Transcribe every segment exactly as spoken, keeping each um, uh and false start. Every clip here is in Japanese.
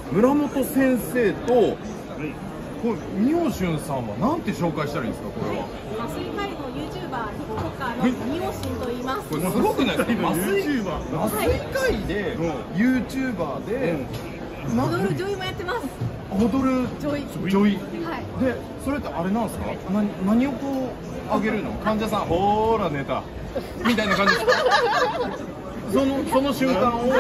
村本先生と、これみおしゅんさんはなんて紹介したらいいんですか、これは。 麻酔科医の ユーチューバー、ヒップホッカーのみおしんと言います。 これすごくないですか。麻酔麻酔科医で、ユーチューバーで、 踊る女医もやってます。 踊る女医。 女医。 はい。 で、それってあれなんですか。な何をこうあげるの？患者さん、ほーら寝たみたいな感じですか。そのその瞬間を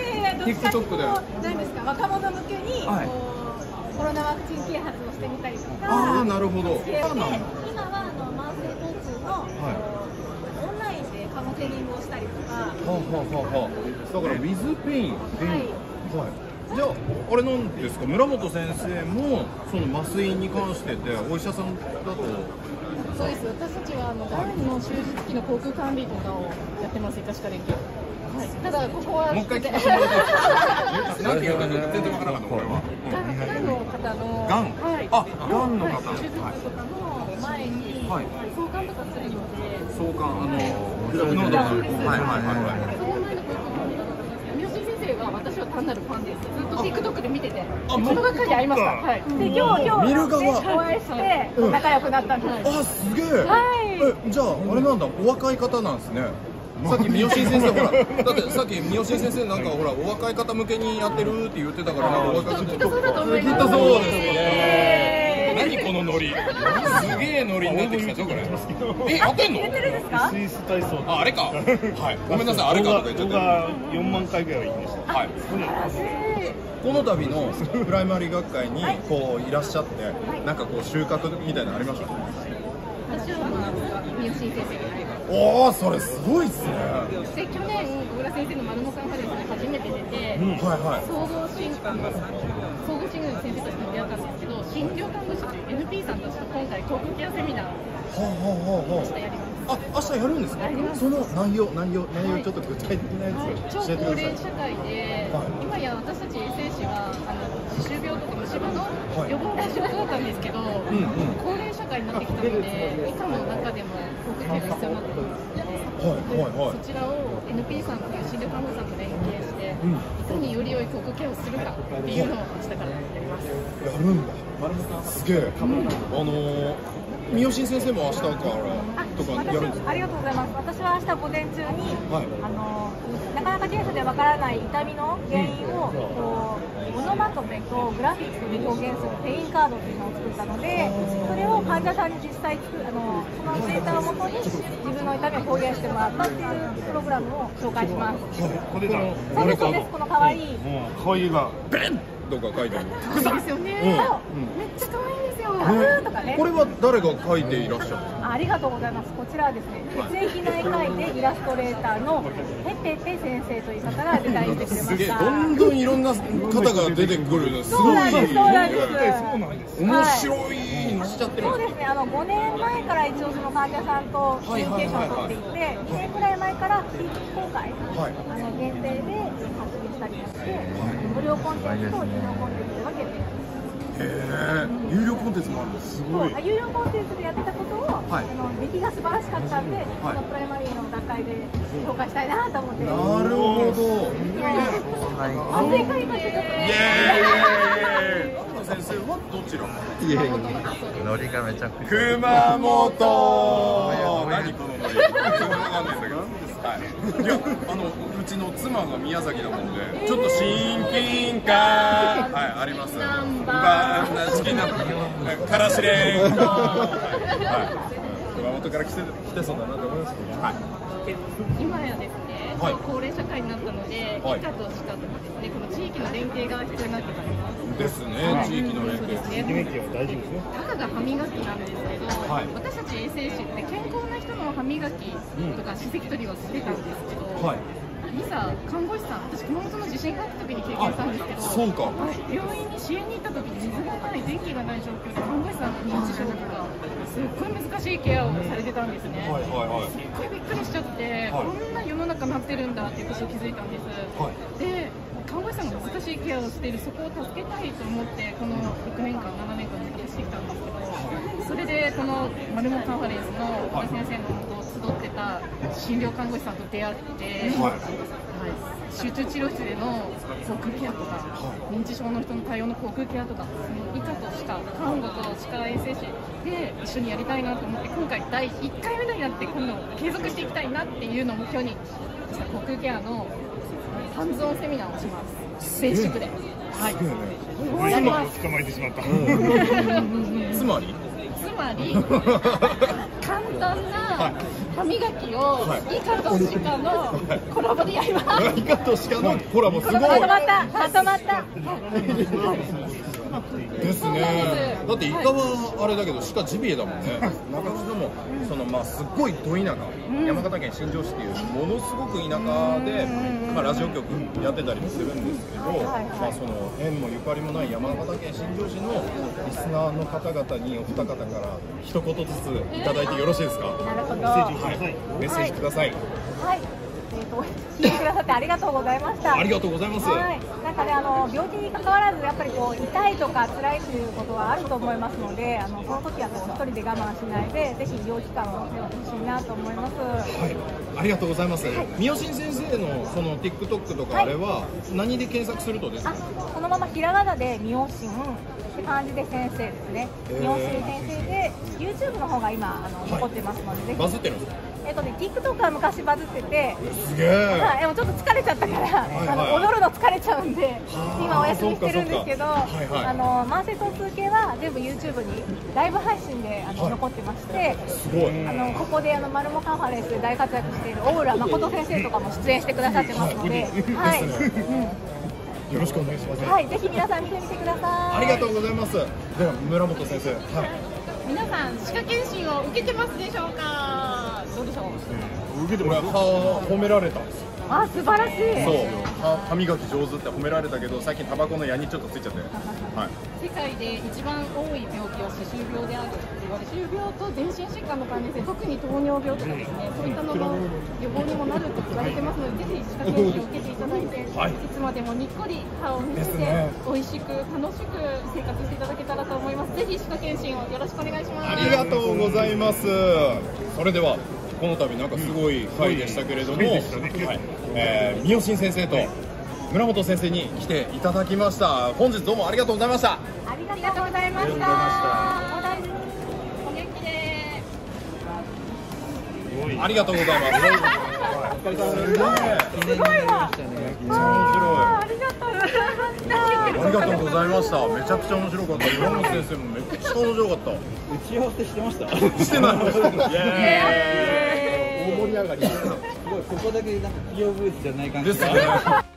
TikTok で。 何ですか、若者向けに。 はい。 コロナワクチン啓発をしてみたりとか。 ああ、なるほど。 今はあの慢性疼痛の、はい、オンラインでカウンセリングをしたりとか。はあはあはあ。 だからウィズペイン。 はい。 はい。じゃああれなんですか、村本先生もその麻酔に関しててお医者さんだと。 そうです。私たちはあのがんの手術機の航空管理とかをやってます。医科歯科連携。はい、ただここはもう一回聞かせてもらっていいですか。なんて言うか全然わからなかったこれは。 がんの方のがん、 はい、 あ、がんの方、 手術とかの前に相関とかするので、 相関あの濃度が、はいはいはいはい。 その前の三好先生が私は単なるファンです。ずっと TikTok で見てて、この中にありました。はい。 で今日今日お会いして仲良くなったんです。 あ、すげえ。はい。え、じゃああれなんだ、お若い方なんですね。さっき三好先生ほら、だってさっき三好先生なんかほらお若い方向けにやってるって言ってたから、なんかお若い方きっとそうだと思います。きっとそうですよね。何このノリ、すげえノリになってきたぞこれ。え、やってんの？ やってるんですか？ スイス体操。 あ、あれか。はい。ごめんなさい、あれかとか言っちゃって。 動画よんまんかいぐらいはいいんでした。 はい。この度のプライマリー学会にこういらっしゃって、なんかこう収穫みたいなのありました？ 私はまあ三好先生が。 おお、それすごいっすね。 で去年小倉先生のマルモカンファレンスに初めて出て、 うん、はいはい。 総合診あの総合診療の先生として出会ったんですけど、診療看護師という エヌピー さんたちと今回航空ケアセミナーを明日やります。 あ、明日やるんですか？その内容、内容、内容ちょっと具体的なやつ教えてください。超高齢社会で、今や私たち衛生士はあの歯周病とか虫歯の予防が仕事だったんですけど、高齢社会になってきたので、医科の中でも航空ケアが必要になってくるので、そちらを エヌピー さんという診療看護師さんと連携して、いかにより良い航空ケアをするかっていうのを明日からやります。 やるんだ。すげえ。あの三好先生も明日からとかやるんですか？ ありがとうございます。私は明日午前中に、はい、あのなかなか検査でわからない痛みの原因をこうオノマトペとグラフィックで表現するペインカードっていうのを作ったので、それを患者さんに実際作るあのそのデータをもとに自分の痛みを表現してもらったっていうプログラムを紹介します。はい、これだ。そうですそうです。この可愛い。 もう可愛いがベンとか書いてある。 そうですよね。めっちゃ可愛いんですよ。 とかね。 これは誰が書いていらっしゃる？ ありがとうございます。こちらはですね、血液内科医でイラストレーターのペペペ先生という方がデザインしてくれました。 すげえ、どんどんいろんな方が出てくるのすごい。 そうなんです。そうなんです。 面白いのしちゃってる。 そうですね。あのごねんまえから一応その患者さんとコミュニケーションを取っていて、にねんくらい前から非公開、あの限定で発信したりして、無料コンテンツと有料コンテンツで分けて。 へえ、有料コンテンツもあるんです。すごい。 有料コンテンツでやってたことを、はい、あの出来が素晴らしかったんで、はい、このプライマリーの段階で紹介したいなと思って。 なるほど。 安全会ということで。イエーイ。 先生はどちら？ いやいや、ノリがめちゃくちゃ。 熊本。何このノリ。わかんないんだけど。はい。いや、あのうちの妻が宮崎なもんで、ちょっと親近感はいあります。バーンチキンナンバー。からしれん。はい。熊本から来て来てそうだなと思いますけど。はい。 今やですね、高齢社会になったので、医科と歯科とかですね、この地域の連携が必要になってきます。 ですね、地域の連携。 地域連携は大事ですね。 たかが歯磨きなんですけど、私たち衛生士って健康な人の歯磨きとか歯石取りをしてたんですけど、いざ看護師さん、私熊本の地震があった時に経験したんですけど、 そうか。 病院に支援に行った時に水がない、電気がない状況で看護師さんと認知症とかすっごい難しいケアをされてたんですね。すっごいびっくりしちゃって、こんな世の中なってるんだっていうことを気づいたんです。で、看護師さんが難しいケアをしている、そこを助けたいと思ってこのろくねんかんななねんかん付き合いしてきたんですけど、それでこのマルモカンファレンスの小田先生のもとを集ってた診療看護師さんと出会って、は集中治療室での口腔ケアとか、認知症の人の対応の口腔ケアとか、その医科と歯科、看護と歯科衛生士で一緒にやりたいなと思って、今回だいいっかいめになって、今度継続していきたいなっていうのを目標に、口腔ケアのハンズオンセミナーをします。ベーシックで。はい。やります。 捕まえてしまった。 つまりつまり簡単な歯磨きをイカとシカのコラボでやります。 イカとシカのコラボすごい。 まとまったまとまった。 ですね。だってイカはあれだけどシカジビエだもんね。中津でもそのまあすっごいど田舎、山形県新庄市っていうものすごく田舎で、まあラジオ局やってたりもするんですけど、まあその縁もゆかりもない山形県新庄市のリスナーの方々にお二方から一言ずついただいてよろしいですか。 なるほど。 メッセージください。 はい。えーと聞いてくださってありがとうございました。 ありがとうございます。 はい。なんかね、あの病気に関わらずやっぱりこう痛いとか辛いということはあると思いますので、あのその時はこう一人で我慢しないで、ぜひ医療機関を頼ってほしいなと思います。 はい。ありがとうございます。三好先生のその TikTok とかあれは何で検索するとですか。 あ、そのままひらがなで三好って感じで先生ですね。三好先生で YouTube の方が今あの残ってますので、ぜひ。 バズってるんですか。 えっとね、TikTok は昔バズってて、 すげえ。 はい、でもちょっと疲れちゃったから、あの踊るの疲れちゃうんで、今お休みしてるんですけど、あの慢性疼痛系は全部 YouTube にライブ配信であの残ってまして、 すごい。 あのここであのマルモカンファレンスで大活躍している大浦誠先生とかも出演してくださってますので、はい、 よろしくお願いします。 はい、ぜひ皆さん見てみてください。 ありがとうございます。では村本先生、はい。 皆さん歯科検診を受けてますでしょうか。どうでしょう。 受けてもらった。褒められたんですよ。 あ、素晴らしい。 そう、歯磨き上手って褒められたけど、最近タバコの矢にちょっとついちゃって。はい。 世界で一番多い病気は歯周病であると言われ、歯周病と全身疾患の関連性、特に糖尿病とかですね、そういったのの予防にもなると言われてますので、ぜひ歯科検診を受けていただいて、はい、いつまでもにっこり歯を見せて、ね、美味しく楽しく生活していただけたらと思います。ぜひ歯科検診をよろしくお願いします。 ありがとうございます。それではこの度なんかすごい回でしたけれども、うん、はい、えー、三好先生と村本先生に来ていただきました。本日どうもありがとうございました。 ありがとうございました。 お元気で。 ありがとうございます。 すごい。すごいわ。ありがとうございました。 ありがとうございました。めちゃくちゃ面白かった。村本先生もめっちゃ面白かった。 打ち合わせしてました。 してない。イエーイ。 大盛り上がり。すごい、ここだけなんか企業ブースじゃない感じですね。